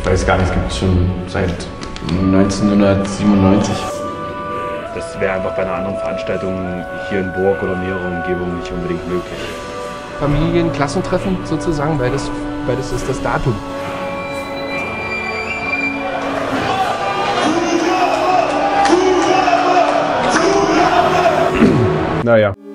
weiß gar nicht, es gibt schon seit 1997. Das wäre einfach bei einer anderen Veranstaltung hier in Burg oder näherer Umgebung nicht unbedingt möglich. Familien-Klassentreffen sozusagen, weil das ist das Datum. Naja.